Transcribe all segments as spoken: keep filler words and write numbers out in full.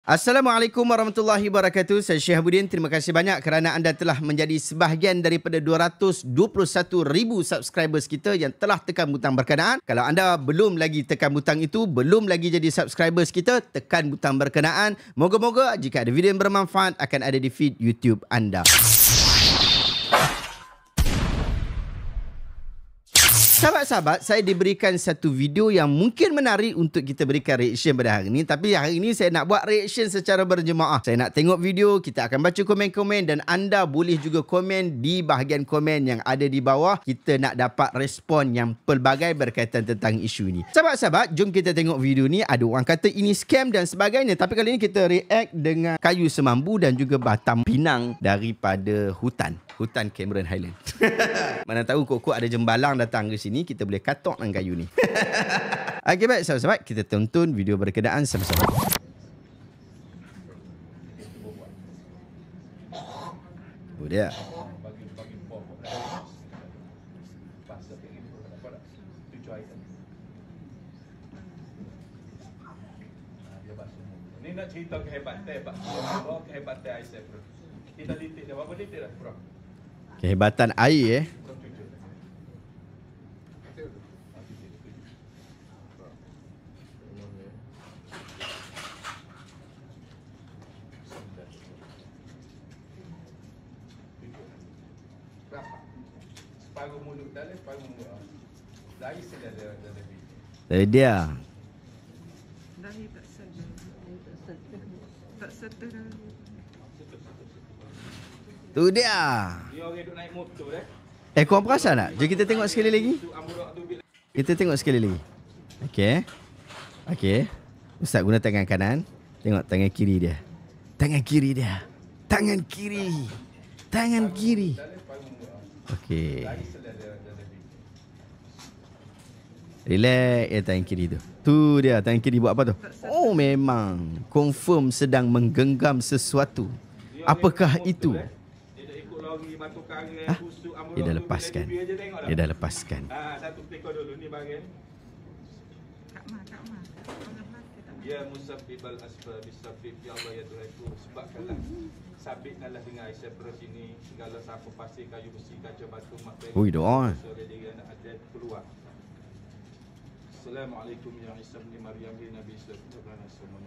Assalamualaikum warahmatullahi wabarakatuh. Saya Syekh Habudin. Terima kasih banyak kerana anda telah menjadi sebahagian daripada dua ratus dua puluh satu ribu subscribers kita yang telah tekan butang berkenaan. Kalau anda belum lagi tekan butang itu, belum lagi jadi subscribers kita, tekan butang berkenaan. Moga-moga jika ada video yang bermanfaat akan ada di feed YouTube anda. Sahabat-sahabat, saya diberikan satu video yang mungkin menarik untuk kita berikan reaction pada hari ini. Tapi hari ini saya nak buat reaction secara berjemaah. Saya nak tengok video, kita akan baca komen-komen dan anda boleh juga komen di bahagian komen yang ada di bawah. Kita nak dapat respon yang pelbagai berkaitan tentang isu ini. Sahabat-sahabat, jom kita tengok video ni. Ada orang kata ini scam dan sebagainya. Tapi kali ini kita react dengan kayu semambu dan juga batang pinang daripada hutan. Hutan Cameron Highland. Mana tahu kok-kok ada jembalang datang ke sini, kita boleh katok dengan kayu ni. Okey, baik sahabat-sahabat, kita tonton video berkenaan sama-sama. Oh dia. Ni nak cerita kehebatan Pak. Bawa kehebatan Aisyah, bro. Kita titik dia berapa titik dah, bro? Kehebatan air eh. Separuh mulut dalam, separuh mulut bawah. Dari sini ada ada lebih. Dari dia. Dari tak sedar. Tak sedar. Tu dia. Dia orang duk naik motor eh. Eh, korang perasan tak? Jom kita tengok sekali lagi. Kita tengok sekali lagi. Okey. Okey. Ustaz guna tangan kanan. Tengok tangan kiri dia. Tangan kiri dia. Tangan kiri. Tangan kiri. Okey. Relax ya tangan kiri tu. Tu dia tangan kiri buat apa tu? Oh memang confirm sedang menggenggam sesuatu. Apakah itu? Ha? Dia dah lepaskan. Dia dah lepaskan. Ha, satu teko dulu ni bagian. Kak Ma, Kak Ma. Ya musabbibal asbab bisabbib ya Allah ya Tuhanku, sebabkanlah sabitkanlah dengan Aisyah perut ini segala sapu pasir kayu besi kaca batu mak bayi. Oi doa. Sore dia anak ada keluar. Assalamualaikum ya Isa bin Maryam bin Nabi sallallahu alaihi wasallam.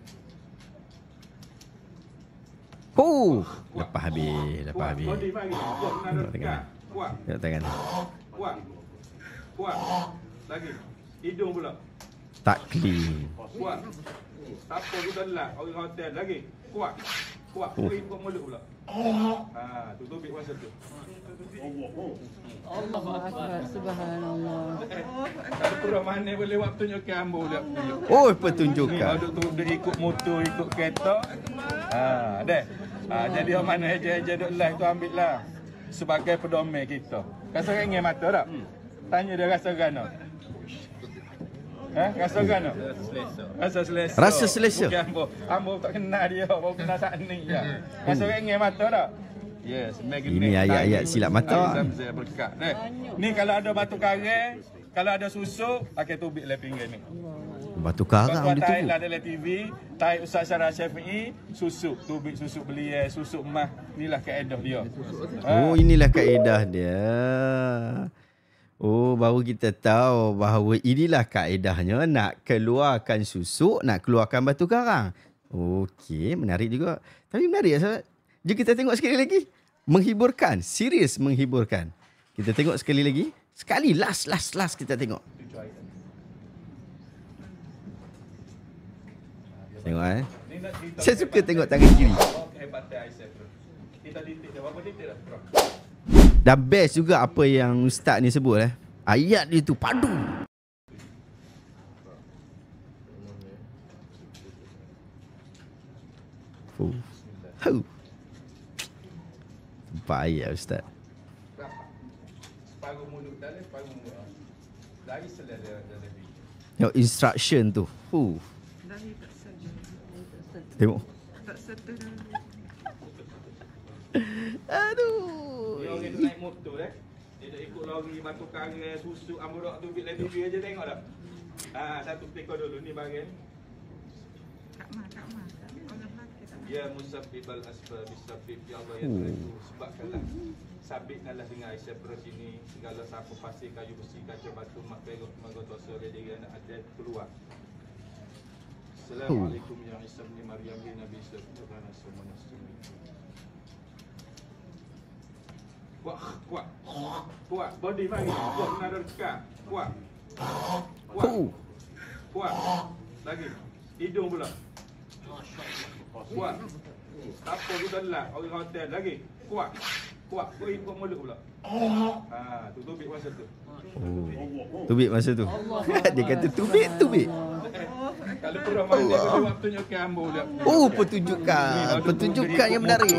Oh, lepas habis, lepas habis. Body mari. Tengok tangan. Kuat. Tengok tangan. Kuat. Kuat. Lagi. Hidung pula. Tak clean. Kuat. Apa kita lah orang hotel lagi. Kuat. Kuat. Oh. Kuat buat mulut pula. Ha, tutupik masa tu. Allah Akbar, subhanallah. Kalau kurang mana boleh buat tunjukkan ambo dia. Oh, Ni pertunjukan. duk tu dia ikut motor, ikut kereta. Ha, deh. Ha, jadi orang mana eja-eja duk live tu ambil lah. Sebagai pedoman kita. Rasa ringin mata tak? Tanya dia rasa gana. Ha, rasa gana? Rasa selesa. Rasa selesa. Bukan ambo. Ambo tak kenal dia, baru kenal saat ni je. Rasa ringin mata tak? Yes, magnet. Ini ayat-ayat silap mata. Saya berkat. Eh, ni kalau ada batu karang, kalau ada susu, pakai tubik le pinggir ni. Batu karang Tuan-tuan dia tarik tu. lah dalam T V, tarik Ustaz Syarah Syafi'i, susuk, tubik susuk belia, susuk emas. Inilah kaedah dia. Oh, inilah kaedah dia. Oh, baru kita tahu bahawa inilah kaedahnya nak keluarkan susuk, nak keluarkan batu karang. Okey, menarik juga. Tapi menarik ya, sahabat. Jom kita tengok sekali lagi. Menghiburkan, serius menghiburkan. Kita tengok sekali lagi. Sekali last last last kita tengok. Tengok eh. Saya suka tengok tangan kiri. Kita titik dah berapa titik dah? Dah best juga apa yang ustaz ni sebut eh. Ayat dia tu padu. Oh. Hau. Nampak ayat ustaz. Separuh mulut dalam, separuh mulut bawah. Dari sini ada ada lebih. Tengok instruction tu. Huh. Dari tak sedar. Tengok. Tak sedar. Aduh. Dia orang duk naik motor eh. Dia dah ikut lori batu karang, susu, amburak tu bil T V aja tengok tak? Ha, satu teko dulu ni bagian. Kak Ma, Kak Ma. Ya musabbibal asbab bisabbib, ya Allah ya Tuhan itu sebabkanlah sabitkanlah dengan Aisyah perut ini segala sapu pasir kayu besi kaca batu mak perut semoga dosa dia diri anak ada keluar. Assalamualaikum ya Isa bin Maryam bin Nabi sallallahu alaihi wasallam. Kuat kuat kuat body mari kuat nak dekat kuat kuat kuat lagi hidung pula kuat apa tu dalam orang hotel lagi kuat kuat kau ikut mulut pula ha tu tubik masa tu Oh. Tubik masa tu. Dia kata tubik, tubik. Kalau perah mandi aku buat tunjukkan ambo dia. Oh, pertunjukan. Pertunjukan yang menarik.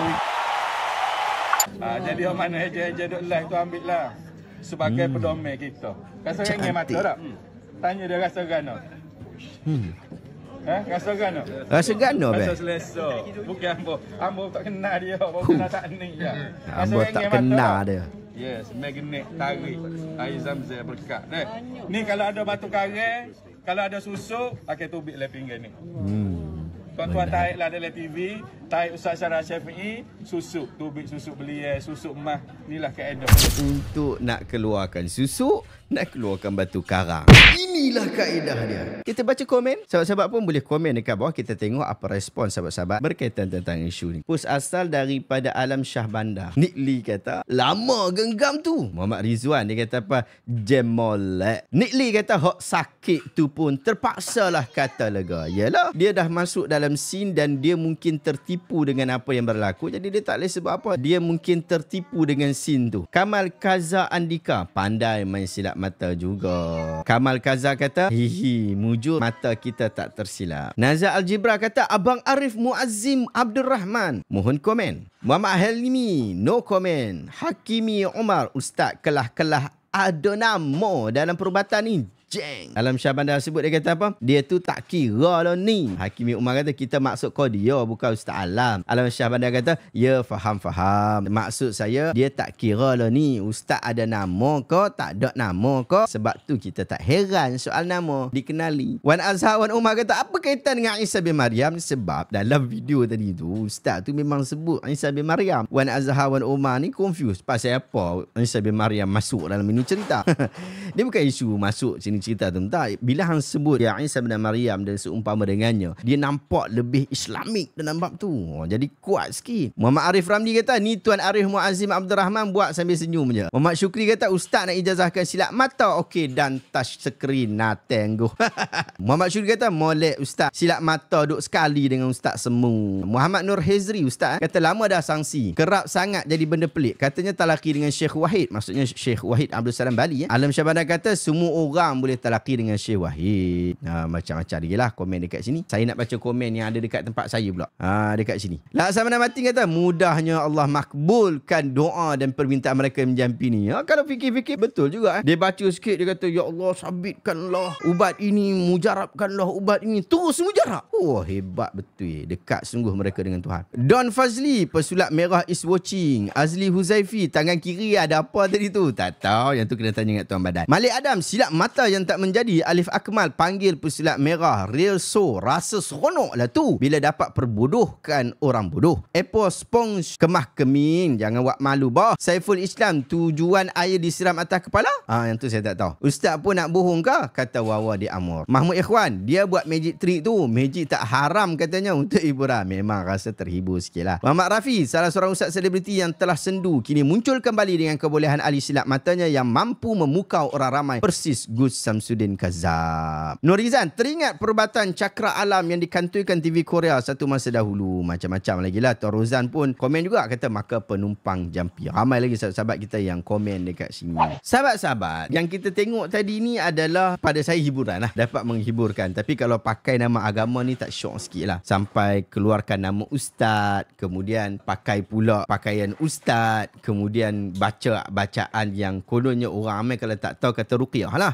Ha, jadi orang mana eja-eja duk live tu ambil lah sebagai hmm. pedoman kita. Rasa ringan mata tak? Tanya dia rasa gana. Hmm. Ha, rasa gana? Rasa gana be? Rasa selesa. Bukan ambo. Ambo tak kenal dia, ambo kenal tak ni je. Ambo tak kenal dia. Yes, magnet tarik air Zamzam berkat. Eh, ni kalau ada batu karang, kalau ada susu, pakai tubik le pinggan ni. Hmm. Tuan-tuan tarik lah dalam T V, tarik Ustaz Syarah Syafi'i, susuk, tubik susuk belia, susuk emas, inilah kaedah. Untuk nak keluarkan susuk, nak keluarkan batu karang. Inilah kaedah dia. Kita baca komen. Sahabat-sahabat pun boleh komen dekat bawah. Kita tengok apa respon sahabat-sahabat berkaitan tentang isu ni. Post asal daripada Alam Shah Bandar. Nick Lee kata, lama genggam tu. Muhammad Rizwan dia kata apa? Jemolek. Nick Lee kata, hok sakit tu pun terpaksalah kata lega. Yalah, dia dah masuk dalam scene dan dia mungkin tertipu dengan apa yang berlaku. Jadi dia tak boleh sebab apa. Dia mungkin tertipu dengan scene tu. Kamal Kaza Andika, pandai main silap mata juga. Kamal Kaza kata, hihi, mujur mata kita tak tersilap. Nazar Aljibra kata, Abang Arif Muazzim Abdul Rahman, mohon komen. Muhammad Helmi, no komen. Hakimi Umar, Ustaz kelah-kelah ada nama dalam perubatan ni. Jeng. Alam Shah Bandar sebut, dia kata apa? Dia tu tak kira lah ni. Hakimi Umar kata, kita maksud kau dia, bukan Ustaz Alam. Alam Shah Bandar kata, ya faham-faham. Maksud saya, dia tak kira lah ni. Ustaz ada nama kau, tak ada nama kau. Sebab tu kita tak heran soal nama dikenali. Wan Azhar Wan Umar kata, apa kaitan dengan Isa bin Maryam? Sebab dalam video tadi tu, Ustaz tu memang sebut Isa bin Maryam. Wan Azhar Wan Umar ni confused. Pasal apa Isa bin Maryam masuk dalam ini cerita? Dia bukan isu masuk sini cerita tu. Tak. Bila hang sebut ya Isa bin Maryam dan seumpama dengannya, dia nampak lebih Islamik dalam bab tu. Oh, jadi kuat sikit. Muhammad Arif Ramli kata, ni Tuan Arif Muazzim Abdul Rahman buat sambil senyum je. Muhammad Syukri kata, Ustaz nak ijazahkan silap mata. Okey, dan touch screen nak tengguh. Muhammad Syukri kata, molek Ustaz. Silap mata duk sekali dengan Ustaz semu. Muhammad Nur Hezri Ustaz kata, lama dah sangsi. Kerap sangat jadi benda pelik. Katanya talaki dengan Syekh Wahid. Maksudnya Syekh Wahid Abdul Salam Bali. Eh. Alam Shah Bandar kata, semua orang boleh talaki dengan Syekh Wahid. Ha, macam-macam lagi lah komen dekat sini. Saya nak baca komen yang ada dekat tempat saya pula. Ha, dekat sini. Laksamana Mati kata, mudahnya Allah makbulkan doa dan permintaan mereka yang menjampi ni. Ha, kalau fikir-fikir betul juga. Eh. Dia baca sikit, dia kata, ya Allah sabitkanlah ubat ini, mujarabkanlah ubat ini. Terus mujarab. Oh, hebat betul. Dekat sungguh mereka dengan Tuhan. Don Fazli, pesulap merah is watching. Azli Huzaifi, tangan kiri ada apa tadi tu? Tak tahu. Yang tu kena tanya dengan Tuan Badan. Malik Adam, silap mata yang tak menjadi. Alif Akmal, panggil pesulap merah. Real so, rasa seronok lah tu bila dapat perbodohkan orang bodoh. Epos Sponge, kemah kemin, jangan buat malu bah. Saiful Islam, tujuan air disiram atas kepala? Ah, yang tu saya tak tahu. Ustaz pun nak bohong kah? Kata Wawa di Amor. Mahmud Ikhwan, dia buat magic trick tu. Magic tak haram katanya untuk hiburan. Memang rasa terhibur sikit lah. Muhammad Rafi, salah seorang ustaz selebriti yang telah sendu, kini muncul kembali dengan kebolehan ahli silap matanya yang mampu memukau orang ramai. Persis Gus Samsudin Kazab. Nurizan, teringat perubatan Cakra Alam yang dikantuikan T V Korea satu masa dahulu. Macam-macam lagi lah. Tuan Rozan pun komen juga, kata maka penumpang jampi. Ramai lagi sahabat-sahabat kita yang komen dekat sini. Sahabat-sahabat, yang kita tengok tadi ni adalah pada saya hiburan lah. Dapat menghiburkan. Tapi kalau pakai nama agama ni tak syok sikit lah. Sampai keluarkan nama ustaz, kemudian pakai pula pakaian ustaz, kemudian baca bacaan yang kononnya orang ramai kalau tak tahu kata ruqyah lah. Ruqyah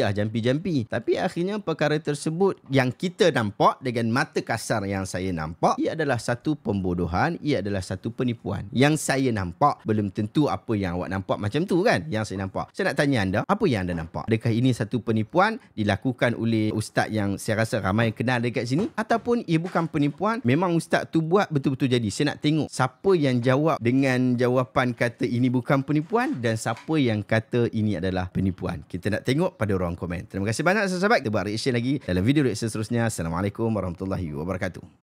ya jampi-jampi. Tapi akhirnya perkara tersebut yang kita nampak dengan mata kasar yang saya nampak, ia adalah satu pembodohan, ia adalah satu penipuan. Yang saya nampak belum tentu apa yang awak nampak macam tu kan. Yang saya nampak. Saya nak tanya anda, apa yang anda nampak? Adakah ini satu penipuan dilakukan oleh ustaz yang saya rasa ramai yang kenal dekat sini, ataupun ia bukan penipuan, memang ustaz tu buat betul-betul jadi? Saya nak tengok siapa yang jawab dengan jawapan kata ini bukan penipuan dan siapa yang kata ini adalah penipuan. Kita nak tengok pada ruang komen. Terima kasih banyak sahabat. Kita buat reaction lagi dalam video reaction seterusnya. Assalamualaikum warahmatullahi wabarakatuh.